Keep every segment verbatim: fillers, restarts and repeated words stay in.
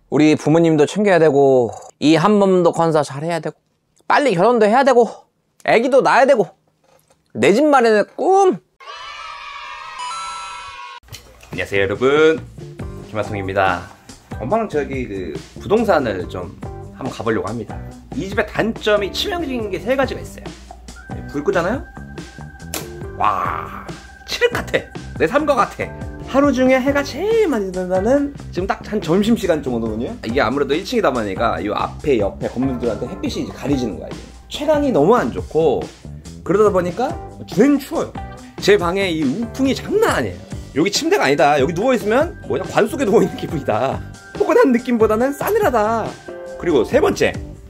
우리 부모님도 챙겨야 되고 이 한 몸도 건사 잘해야 되고 빨리 결혼도 해야 되고 애기도 낳아야 되고 내 집 마련의 꿈. 안녕하세요 여러분, 김하성입니다. 엄마랑 저기 그 부동산을 좀 한번 가보려고 합니다. 이 집의 단점이 치명적인 게 세 가지가 있어요. 불 끄잖아요? 와, 칠흑 같아. 내 삶과 같아. 하루 중에 해가 제일 많이 든다는 지금 딱 한 점심시간 정도거든요. 이게 아무래도 일 층이다 보니까 이 앞에 옆에 건물들한테 햇빛이 이제 가려지는 거야. 이게. 채광이 너무 안 좋고 그러다 보니까 주행 추워요. 제 방에 이 우풍이 장난 아니에요. 여기 침대가 아니다. 여기 누워있으면 뭐냐 관 속에 누워있는 기분이다. 포근한 느낌보다는 싸늘하다. 그리고 세 번째,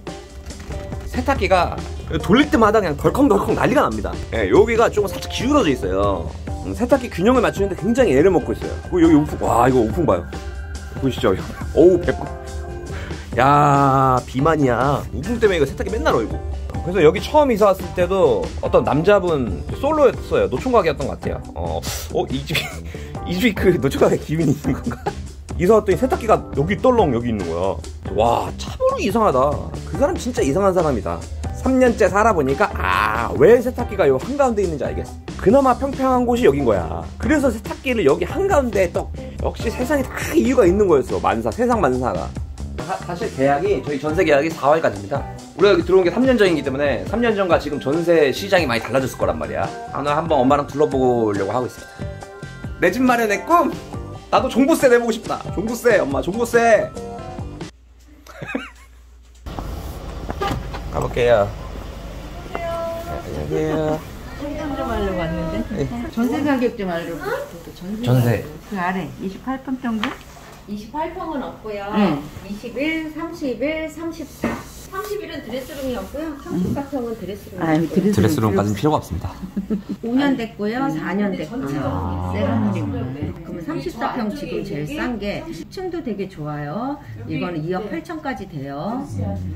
세탁기가 돌릴 때마다 그냥 덜컹덜컹 난리가 납니다. 예, 여기가 조금 살짝 기울어져 있어요. 음, 세탁기 균형을 맞추는데 굉장히 애를 먹고 있어요. 그리고 여기 우풍, 와 이거 우풍 봐요. 보이시죠? 어우 배꼽. 야 비만이야. 우풍 때문에 이거 세탁기 맨날 얼고. 그래서 여기 처음 이사 왔을 때도 어떤 남자분 솔로였어요. 노총각이었던 것 같아요. 어, 어, 이 집이 이 집이 그 노총각의 기운이 있는 건가? 이사 왔더니 세탁기가 여기 떨렁 여기 있는 거야. 와, 참으로 이상하다. 그 사람 진짜 이상한 사람이다. 삼 년째 살아보니까 아, 왜 세탁기가 여기 한가운데 있는지 알겠어. 그나마 평평한 곳이 여긴 거야. 그래서 세탁기를 여기 한가운데에 또 역시 세상에 다 이유가 있는 거였어. 만사, 세상 만사가. 사, 사실 계약이 저희 전세 계약이 사월까지입니다. 우리가 여기 들어온 게 삼 년 전이기 때문에 삼 년 전과 지금 전세 시장이 많이 달라졌을 거란 말이야. 오늘 한번 엄마랑 둘러보려고 하고 있습니다. 내 집 마련의 꿈! 나도 종부세 내보고 싶다. 종부세, 엄마 종부세. 가볼게요. 안녕하세요. 상담 좀 하려고 왔는데. 네. 전세 가격 좀 알려고. 전세. 전세. 그 아래 이십팔 평 정도? 이십팔 평은 없고요. 네. 이십일, 삼십일, 삼십사. 삼십일은 드레스룸이었고요. 삼십사 평은 드레스룸. 아, 드레스룸. 드레스룸까지는 필요가 없습니다. 오 년 됐고요. 사 년 됐고요. 세라믹이구나. 그러면 삼십사 평 지금 제일 싼 게 층도 되게 좋아요. 이거는 이억 팔천까지 돼요.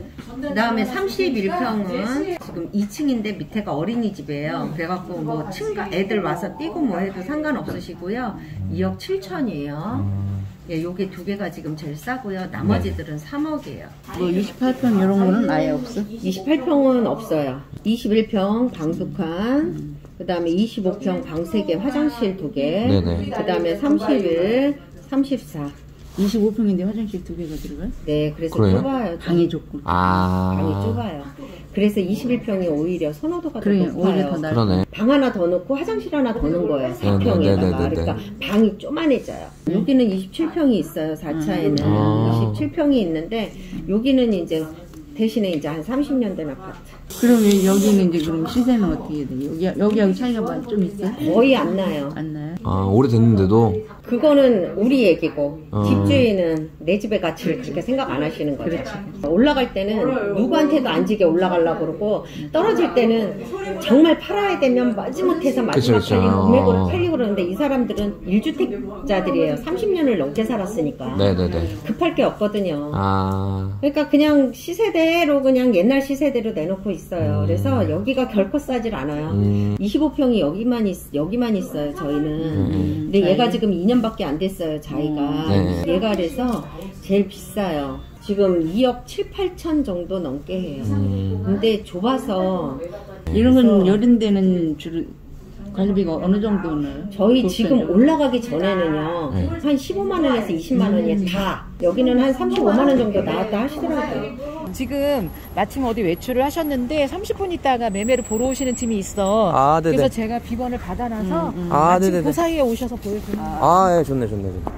그 다음에 삼십일 평은 지금 이 층인데 밑에가 어린이집이에요. 그래갖고 뭐 층가 애들 와서 뛰고 뭐 해도 상관없으시고요. 이억 칠천이에요. 예, 요게 두 개가 지금 제일 싸고요. 나머지들은 삼억이에요. 뭐 이십팔 평 이런 거는 아예 없어? 이십팔 평은 없어요. 이십일 평 방 두 칸, 그 다음에 이십오 평 방 세 개, 화장실 두 개, 그 다음에 삼십일, 삼십사. 이십오 평인데 화장실 두 개가 들어가요? 네, 그래서 그래요? 좁아요. 방이 좁고. 아. 방이 좁아요. 그래서 이십일 평이 오히려 선호도가 더 그래, 높아요. 오히려 더 나아요. 그러네. 방 하나 더 넣고 화장실 하나 더 넣은 거예요. 사 평에다가. 네네네네네. 그러니까 방이 쪼만해져요. 여기는 이십칠 평이 있어요. 사 차에는. 아. 이십칠 평이 있는데 여기는 이제 대신에 이제 한 삼십 년 된 아파트. 그러면 여기는 이제 그럼 시세는 어떻게 돼요? 여기, 여기하고 차이가 많이 좀 있어요? 거의 안 나요. 안 나요? 아, 오래됐는데도. 그거는 우리 얘기고 어. 집주인은 내 집의 가치를 그렇게 생각 안 하시는 거죠. 올라갈 때는 누구한테도 안 지게 올라가려고 그러고 떨어질 때는 정말 팔아야 되면 마지못해서 마지막 그쵸, 그쵸. 팔리고 금액으로 어. 팔리고 그러는데 이 사람들은 일 주택자들이에요. 삼십 년을 넘게 살았으니까 네네네. 급할 게 없거든요. 아. 그러니까 그냥 시세대로 그냥 옛날 시세대로 내놓고 있어요. 음. 그래서 여기가 결코 싸질 않아요. 음. 이십오 평이 여기만 있, 여기만 있어요. 저희는. 음. 근데 얘가 지금 이 년밖에 안 됐어요. 자기가. 네. 얘가 그래서 제일 비싸요. 지금 이억 칠, 팔천 정도 넘게 해요. 음. 근데 좁아서 이런 건 여름 되는 주로 관리비가 어느 정도 나요? 저희 지금 올라가기 전에는요. 네. 한 십오만 원에서 이십만 원이 다. 여기는 한 삼십오만 원 정도 나왔다 하시더라고요. 지금 마침 어디 외출을 하셨는데 삼십 분 있다가 매매를 보러 오시는 팀이 있어. 아, 네네. 그래서 제가 비번을 받아놔서 음, 음. 아, 마침 네네네. 그 사이에 오셔서 보여드립니다. 아, 예, 좋네, 좋네, 좋네.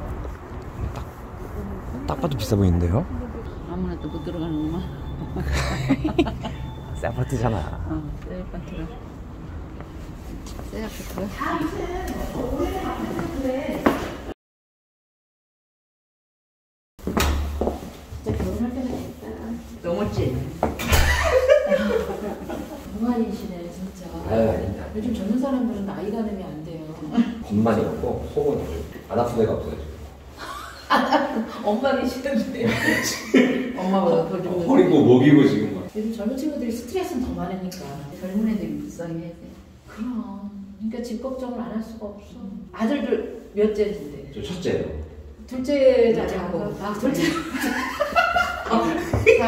딱, 딱 봐도 비싸 보이는데요? 아무나 또 못 들어가는구만. 새 아파트잖아. 어, 새 아파트라. 새 아파트라. 넘었지? 동안이시네 진짜. 아유, 아닙니다. 요즘 젊은 사람들은 나이 가늠이 안 돼요. 겁만이 없고, 속은 안 아픈 데가 없어요. 엄마이시던데. 엄마보다 더 죽는. 허리고 목이고 지금 막. 요즘 젊은 친구들이 스트레스는 더 많으니까. 젊은 애들이 불쌍해 해야 돼. 그럼. 그러니까 집 걱정을 안 할 수가 없어. 아들들 몇째인데? 저 첫째예요. 둘째잖아요. 아, 둘째.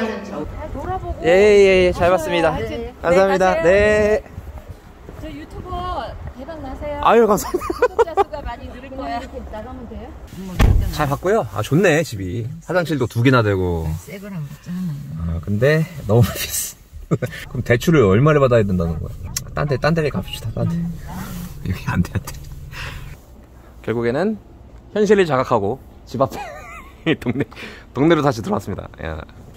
돌아보고. 예예예 잘 봤습니다. 하여튼 감사합니다. 네, 네. 저 유튜버 대박 나세요. 아유 감사합니다. 구독자 수가 많이 늘을 거야. 이렇게 나가면 돼요? 잘 봤고요. 아 좋네 집이. 화장실도 두 개나 되고. 새 거랑 먹잖아. 아 근데 너무 비싸. 그럼 대출을 얼마를 받아야 된다는 거야? 딴 데 딴 데를 갑시다. 딴 데. 여기 안 돼, 안 돼. 결국에는 현실을 자각하고 집 앞에 동네 동네로 다시 들어왔습니다. 야.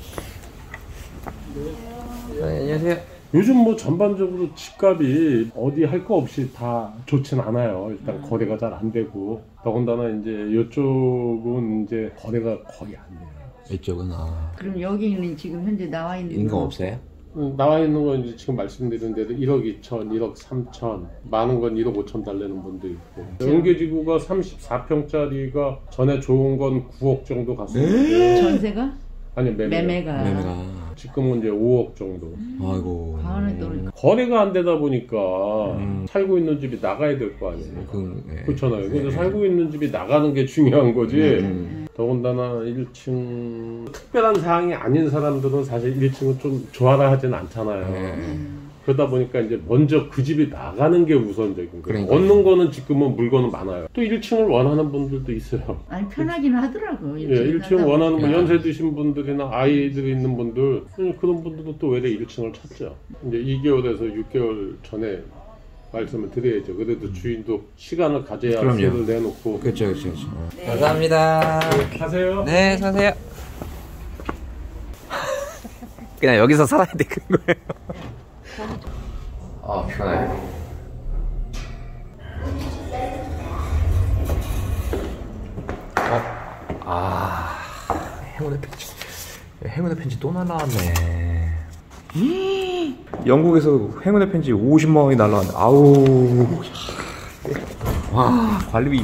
네, 안녕하세요. 요즘 뭐 전반적으로 집값이 어디 할 거 없이 다 좋진 않아요. 일단 거래가 잘 안 되고, 더군다나 이제 이쪽은 이제 거래가 거의 안 돼요. 이쪽은 아. 그럼 여기는 지금 현재 나와 있는 인കം 거 없어요? 음, 나와 있는 건 이제 지금 말씀드린 대로 일억 이천, 일억 삼천, 많은 건 일억 오천 달래는 분도 있고. 연계지구가 삼십사 평짜리가 전에 좋은 건 구억 정도 갔었는데, 전세가? 아니 매매. 매매가. 매매가. 지금은 이제 오억 정도. 아이고. 가을에 떨어져. 거래가 안 되다 보니까 음. 살고 있는 집이 나가야 될 거 아니에요. 그, 네. 그렇잖아요. 근데 살고 있는 집이 나가는 게 중요한 거지. 음. 더군다나 일 층 특별한 사항이 아닌 사람들은 사실 일 층은 좀 좋아라 하진 않잖아요. 네. 그러다 보니까 이제 먼저 그 집이 나가는 게 우선적인 거예요. 그러니까요. 얻는 거는 지금은 물건은 많아요. 또 일 층을 원하는 분들도 있어요. 아니 편하기는 하더라고. 예, 일 층 하다 원하는 분, 야. 연세 드신 분들이나 아이들이 있는 분들, 그런 분들은 또 외래 일 층을 찾죠. 이제 이 개월에서 육 개월 전에 말씀을 드려야죠. 그래도 주인도 시간을 가져야 그럼요. 세를 내놓고. 그렇죠, 그렇죠. 그렇죠. 네. 감사합니다. 가세요. 네, 사세요. 그냥 여기서 살아야 돼, 그런 거예요. 아, 피곤해. 어? 아, 행운의 펜치. 행운의 펜치 또 날라왔네. 영국에서 행운의 펜치 오십만 원이 날라왔네. 아우. 와, 관리비.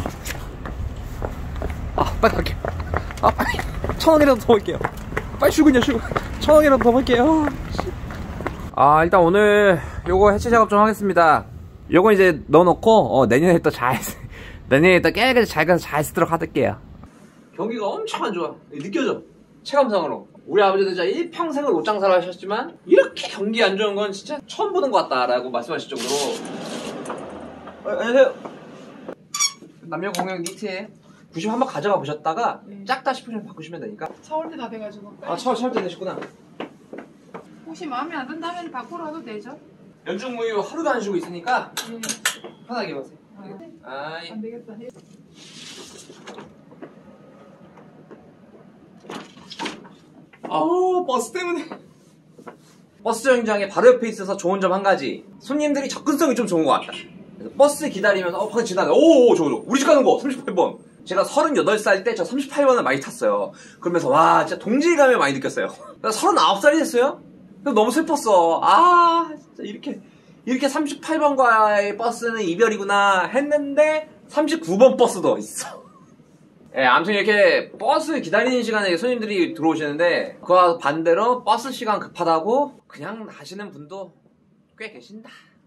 아, 빨리 갈게요. 아, 빨리. 천 원이라도 더 벌게요. 빨리 출근이요, 출근. 천 원이라도 더 벌게요. 아, 일단 오늘 요거 해체 작업 좀 하겠습니다. 요거 이제 넣어놓고, 어, 내년에 또 잘, 내년에 또 깨끗이 잘 가서 잘 쓰도록 하을게요. 경기가 엄청 안 좋아. 느껴져. 체감상으로. 우리 아버지도 진짜 일평생을 옷장사를 하셨지만, 이렇게 경기 안 좋은 건 진짜 처음 보는 것 같다라고 말씀하실 정도로. 어, 안녕하세요. 남녀공용 니트에 구십 한번 가져가 보셨다가, 네. 작다 싶으시면 바꾸시면 되니까. 서울대 다 돼가지고. 아, 서, 서울대 되시구나. 혹시 마음에 안 든다면 바꾸라도 되죠? 연중 무휴 하루도 안 쉬고 있으니까 네. 편하게 입으세요. 아, 아이. 안 되겠다. 아우, 버스 때문에. 버스 정류장에 바로 옆에 있어서 좋은 점 한 가지. 손님들이 접근성이 좀 좋은 것 같다. 그래서 버스 기다리면서 어, 방금 지나가. 오오, 저거 저거. 우리 집 가는 거 삼십팔 번. 제가 서른여덟 살 때 저 삼십팔 번을 많이 탔어요. 그러면서 와, 진짜 동질감을 많이 느꼈어요. 서른아홉 살이 됐어요. 너무 슬펐어. 아, 진짜 이렇게, 이렇게 삼십팔 번과의 버스는 이별이구나 했는데, 삼십구 번 버스도 있어. 예, 아무튼 이렇게 버스 기다리는 시간에 손님들이 들어오시는데, 그와 반대로 버스 시간 급하다고 그냥 하시는 분도 꽤 계신다.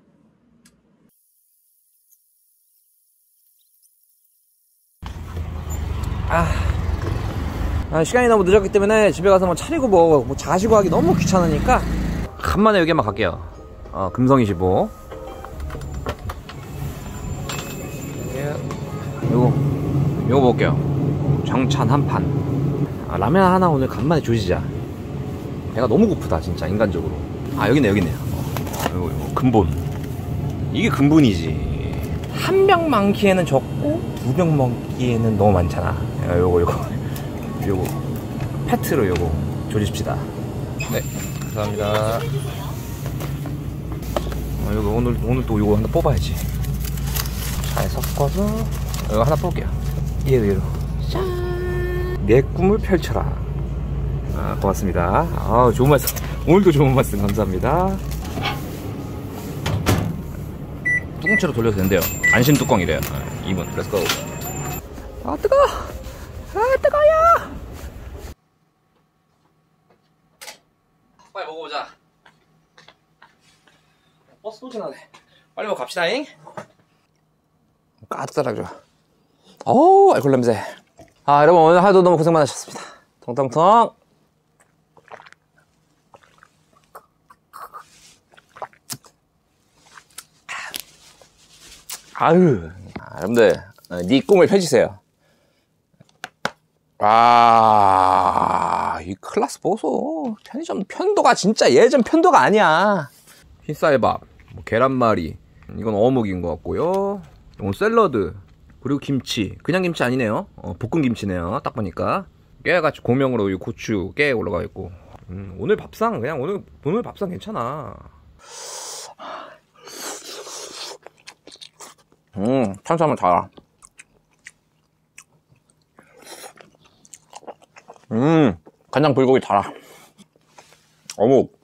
아. 아, 시간이 너무 늦었기 때문에 집에 가서 뭐 차리고 뭐, 뭐 자시고 하기 너무 귀찮으니까 간만에 여기만 갈게요. 어, 금성이십오. 요거 요거 먹을게요. 정찬 한판. 아, 라면 하나 오늘 간만에 조지자. 배가 너무 고프다 진짜 인간적으로. 아, 여기네 여기네요. 어, 요거, 요거 근본. 이게 근본이지. 한 병 많기에는 적고 두 병 먹기에는 너무 많잖아. 야, 요거 요거 요거 패트로 요거 조집시다. 네, 감사합니다. 어, 요거 오늘 오늘 또 요거 하나 뽑아야지. 잘 섞어서 이거 하나 뽑을게요. 얘로 얘로. 짠. 내 꿈을 펼쳐라. 아, 고맙습니다. 아, 좋은 말씀. 오늘도 좋은 말씀 감사합니다. 뚜껑채로 돌려도 된대요. 안심 뚜껑이래요. 아, 이 분, 렛츠고. 아, 뜨거! 아, 뜨거워요! 빨리 먹어보자. 버스 또 지나네. 빨리 먹어 갑시다잉. 까득하게 좋아. 어우, 알콜 냄새. 아, 여러분 오늘 하루도 너무 고생 많으셨습니다. 통통통. 아유, 아, 여러분들 네 꿈을 펼치세요. 아, 이 클라스 보소. 편의점 편도가 진짜 예전 편도가 아니야. 흰쌀밥, 뭐 계란말이, 이건 어묵인 것 같고요. 이건 샐러드, 그리고 김치. 그냥 김치 아니네요. 어, 볶은 김치네요. 딱 보니까 깨같이 고명으로 이 고추 깨 올라가 있고. 음, 오늘 밥상 그냥 오늘 오늘 밥상 괜찮아. 음, 탄수화물 달아. 음, 간장 불고기 달아. 어묵.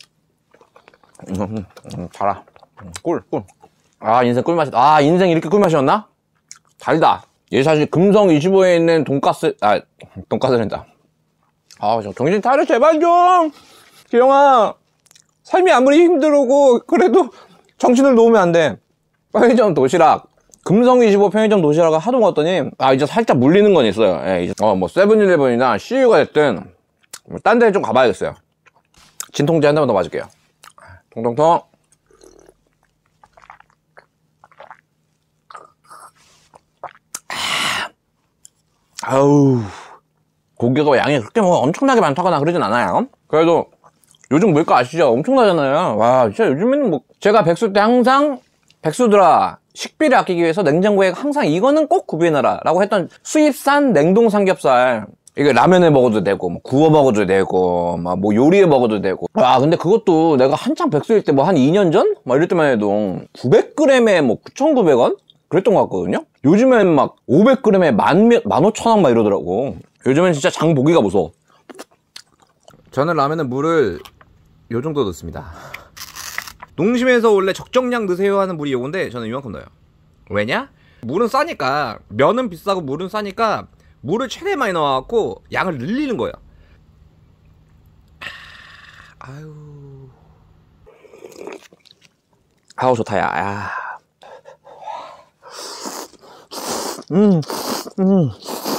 음, 음, 달아. 꿀, 꿀. 아, 인생 꿀맛이, 아, 인생 이렇게 꿀맛이었나? 달다. 얘 사실 금성 이십오에 있는 돈가스, 아, 돈가스랜다. 아, 좀 정신 차려, 제발 좀! 기영아, 삶이 아무리 힘들고, 그래도 정신을 놓으면 안 돼. 편의점 도시락. 금성 이십오 편의점 도시락을 하도 먹었더니, 아, 이제 살짝 물리는 건 있어요. 예, 이제, 어, 뭐, 세븐일레븐이나 씨유가 됐든, 뭐 딴 데 좀 가봐야겠어요. 진통제 한 대만 더 맞을게요. 통통통. 아우, 고기가 양이 그렇게 뭐 엄청나게 많다거나 그러진 않아요. 그래도 요즘 물가 아시죠? 엄청나잖아요. 와, 진짜 요즘에는 뭐 제가 백수 때 항상 백수들아 식비를 아끼기 위해서 냉장고에 항상 이거는 꼭 구비해놔라 라고 했던 수입산 냉동 삼겹살. 이게 라면에 먹어도 되고 뭐 구워 먹어도 되고 뭐 요리에 먹어도 되고. 와, 근데 그것도 내가 한창 백수일 때 뭐 한 이 년 전? 막 이럴 때만 해도 구백 그램에 뭐 구천구백 원? 그랬던 것 같거든요. 요즘엔 막 오백 그램에 만, 만 오천 원 막 이러더라고. 요즘엔 진짜 장 보기가 무서워. 저는 라면에 물을 요 정도 넣습니다. 농심에서 원래 적정량 넣으세요 하는 물이 요건데 저는 이만큼 넣어요. 왜냐? 물은 싸니까, 면은 비싸고 물은 싸니까 물을 최대 많이 넣어갖고 양을 늘리는 거예요. 아유, 아우 좋다. 야, 야. 음, 음.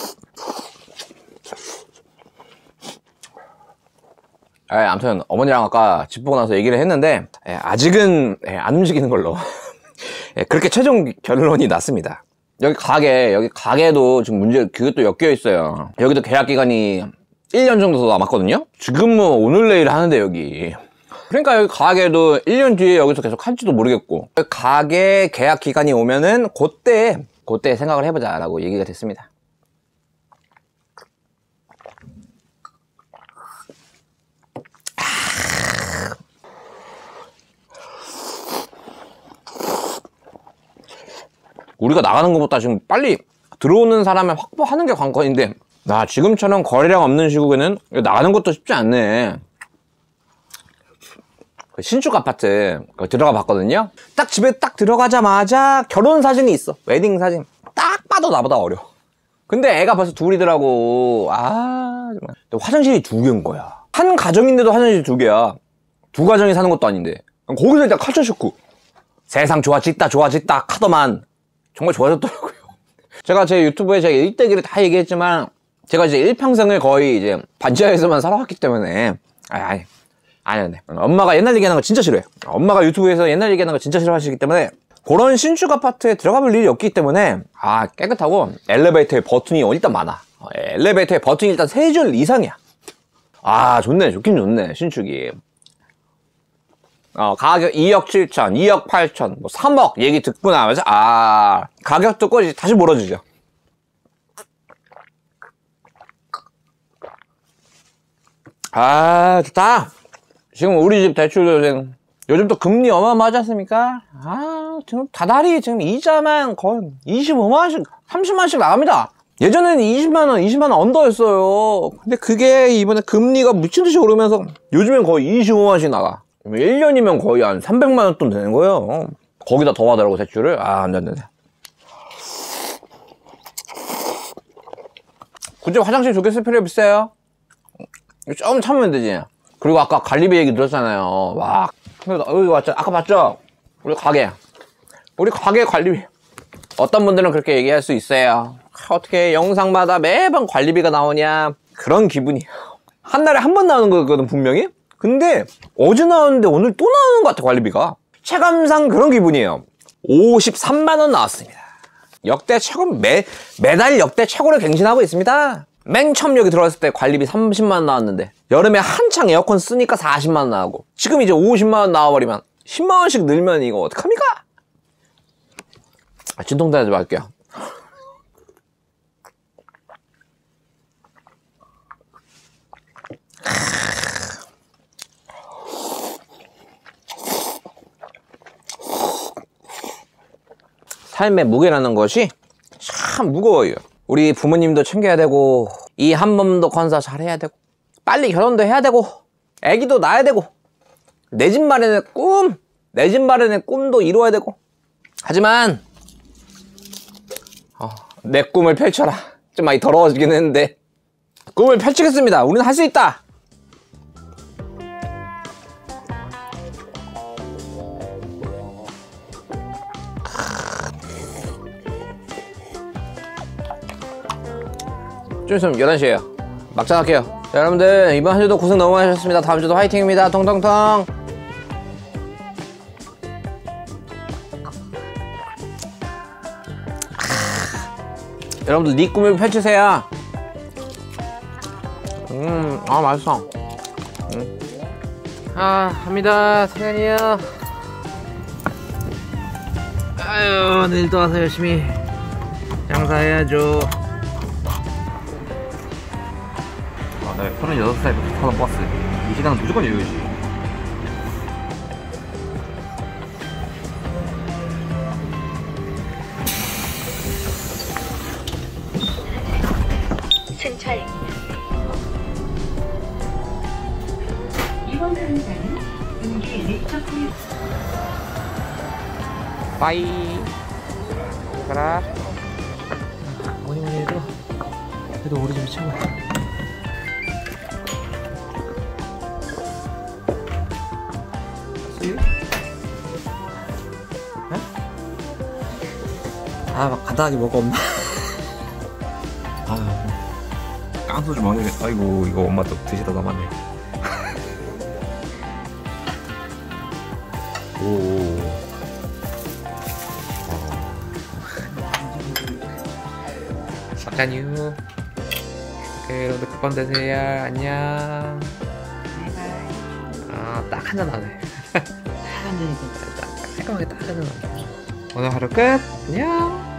에, 아무튼 어머니랑 아까 집 보고 나서 얘기를 했는데 에, 아직은 에, 안 움직이는 걸로 에, 그렇게 최종 결론이 났습니다. 여기 가게, 여기 가게도 지금 문제, 그것도 엮여 있어요. 여기도 계약 기간이 일 년 정도 더 남았거든요. 지금 뭐 오늘 내일 하는데 여기. 그러니까 여기 가게도 일 년 뒤에 여기서 계속 할지도 모르겠고, 가게 계약 기간이 오면은 그때 그때 생각을 해보자 라고 얘기가 됐습니다. 우리가 나가는 것보다 지금 빨리 들어오는 사람을 확보하는 게 관건인데, 나 지금처럼 거래량 없는 시국에는 나가는 것도 쉽지 않네. 신축 아파트 들어가 봤거든요. 딱 집에 딱 들어가자마자 결혼 사진이 있어. 웨딩 사진. 딱 봐도 나보다 어려. 근데 애가 벌써 둘이더라고. 아, 정말. 화장실이 두 개인 거야. 한 가정인데도 화장실이 두 개야. 두 가정이 사는 것도 아닌데. 거기서 일단 칼철 싣고 세상 좋아졌다 좋아졌다 하더만 정말 좋아졌더라고요. 제가 제 유튜브에 제가 일대기를 다 얘기했지만, 제가 이제 일평생을 거의 이제 반지하에서만 살아왔기 때문에, 아니, 아니, 아니, 아니. 엄마가 옛날 얘기하는 거 진짜 싫어해요. 엄마가 유튜브에서 옛날 얘기하는 거 진짜 싫어하시기 때문에, 그런 신축 아파트에 들어가 볼 일이 없기 때문에, 아, 깨끗하고, 엘리베이터에 버튼이 일단 많아. 엘리베이터에 버튼이 일단 세 줄 이상이야. 아, 좋네. 좋긴 좋네. 신축이. 어, 가격 이억 칠천, 이억 팔천, 뭐 삼억 얘기 듣고 나면서, 아, 가격 듣고 이제 다시 몰아주죠. 아, 좋다. 지금 우리 집 대출도 요즘, 요즘 또 금리 어마어마하지 않습니까? 아, 지금 다달이 지금 이자만 거의 이십오만 원씩, 삼십만 원씩 나갑니다. 예전에는 이십만 원, 이십만 원 언더였어요. 근데 그게 이번에 금리가 미친듯이 오르면서 요즘엔 거의 이십오만 원씩 나가. 일 년이면 거의 한 삼백만 원 돈 되는 거예요. 거기다 더 하더라고, 대출을. 아, 안 돼, 안 돼. 굳이 화장실 두 개 쓸 필요 비싸요? 좀 참으면 되지. 그리고 아까 갈비비 얘기 들었잖아요. 와, 여기 왔죠? 아까 봤죠? 우리 가게. 우리 가게 관리비. 어떤 분들은 그렇게 얘기할 수 있어요. 어떻게 영상마다 매번 관리비가 나오냐. 그런 기분이에요. 한 달에 한 번 나오는 거거든, 분명히. 근데 어제 나왔는데 오늘 또 나오는 것 같아, 관리비가. 체감상 그런 기분이에요. 오십삼만 원 나왔습니다. 역대 최고, 매, 매달 역대 최고를 갱신하고 있습니다. 맨 처음 여기 들어왔을 때 관리비 삼십만 원 나왔는데 여름에 한창 에어컨 쓰니까 사십만 원 나오고 지금 이제 오십만 원 나와버리면 십만 원씩 늘면 이거 어떡합니까? 아, 진통제 좀 할게요. 삶의 무게라는 것이 참 무거워요. 우리 부모님도 챙겨야 되고 이 한번도 건사 잘해야 되고 빨리 결혼도 해야 되고 애기도 낳아야 되고 내 집 마련의 꿈, 내 집 마련의 꿈도 이루어야 되고 하지만 어, 내 꿈을 펼쳐라. 좀 많이 더러워지긴 했는데 꿈을 펼치겠습니다. 우리는 할 수 있다. 좀 있으면 열한 시에요 막장 할게요. 자, 여러분들 이번 한 주도 고생 너무 많으셨습니다. 다음 주도 화이팅입니다. 통통통. 여러분들 네 꿈을 펼치세요. 음, 아 맛있어. 음. 아, 합니다. 승현이요. 아유, 내일 또 와서 열심히 장사해야죠. 아, 네, 서른여섯 살부터 타던 버스. 이 시간은 무조건 여유지. 승차입니다. 이번 승차는 은기 리처프. 빠이. 가라. 뭐니 뭐니 해도 그래도 우리 집이 최고야. 아, 막 간단하게 먹어 엄마. 아, 깡소 좀 먹어야겠다. 아이고, 이거 엄마 또 드시다 남았네. 오. 작가님. 오케이, 여러분들 국밥 되세요. 안녕. 아, 딱 한 잔 하네. 딱 한 잔이 딱, 깔끔하게 딱 한 잔 하네. 오늘 하루 끝. 안녕.